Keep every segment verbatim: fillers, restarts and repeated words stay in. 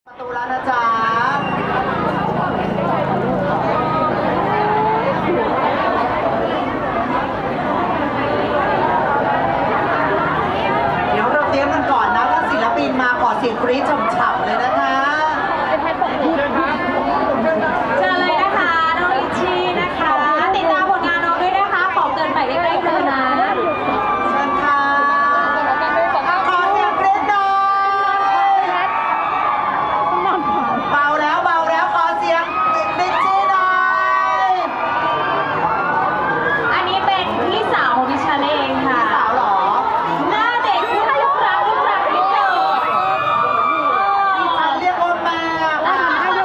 ประตูแล้วนะจ๊ะเดี๋ยวเราเตรียมกันก่อนนะถ้าศิลปินมาก่อนเสียงกรี๊ดฉ่ำๆเลยนะคะเชิญเลยนะคะน้องลิชชี่นะคะติดตามผลงานน้องด้วยนะคะขอเกินไปใกล้ๆเธอนะเชิญค่ะขอเสียงกรี๊ดหน่อยเบาแล้วเบาแล้วขอเสียงลิชชี่หน่อยอันนี้เป็นพี่สาวของดิฉันเองค่ะสาวหรอหน้าเด็กลูกรักลูกรักนิดเดียวดิฉันเรียกว่าแม่ค่ะ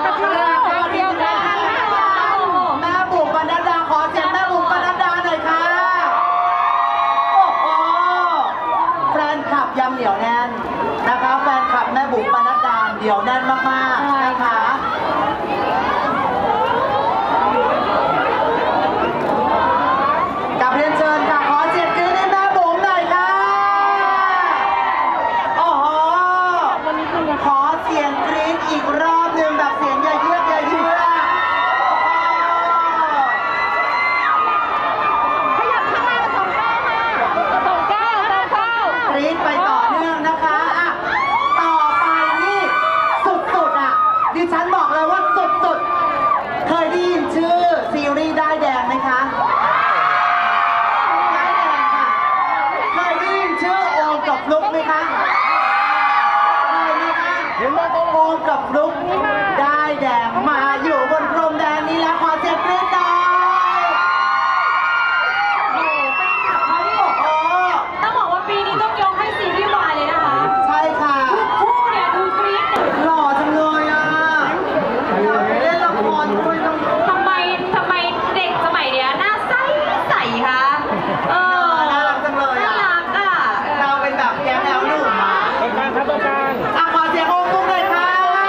แม่บุ๋มปนัดดาขอเสียงแม่บุ๋มปนัดดาหน่อยค่ะโอ้โหแฟนคลับยังเหนียวแน่นนะคะแฟนคลับแม่บุ๋มปนัดดาเหนียวแน่นมากๆนะคะกับเรียนเชิญค่ะขอเสียงกรี๊ดให้แม่บุ๋มหน่อยค่ะโอ้โหขอเสียงกรี๊ดอีกรอบหนึ่งแบบเสียงใหญ่เยือกใหญ่เยือกขยับข้างหน้าสองก้าวค่ะสองก้าวสองก้าวกรี๊ดไปต่อเนื่องนะคะอ่ะต่อไปนี่สุดๆอ่ะดิฉันบอกเลยว่าสุดๆเคยได้ยินชื่อซีรีส์ได้ายแดงไหมคะได้ายแดงค่ะเคยได้ยินชื่อโอมกับฟลุ๊กไหมคะเคยไหมคะโอมกับฟลุ๊กได้ายแดงมาอยู่บนพรมแดงนี้แล้วขอเสียงกรี๊ดหน่อยโอ้โหต้องบอกว่าปีนี้ต้องยกให้ซีรีส์วายเลยนะคะใช่ค่ะคู่เนี่ยดูกรี๊ดหล่อจังเลยอ่ะอยากไปเล่นละครด้วยต้องทำไมทำไมเด็กสมัยเนี้ยหน้าใสใสคะเออน่ารักจังเลยน่าอ่ะรักอ่ะเราเป็นแบบแก๊งแอลหนุ่มมาตรงกลางครับตรงกลางอ่ะขอเสียงโอมกุ้งเลยค่ะ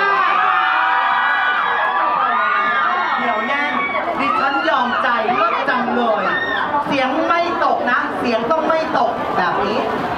เดี๋ยวแน่นดิฉันยอมใจเลิกจังเลย เสียงไม่ตกนะ เสียงต้องไม่ตกแบบนี้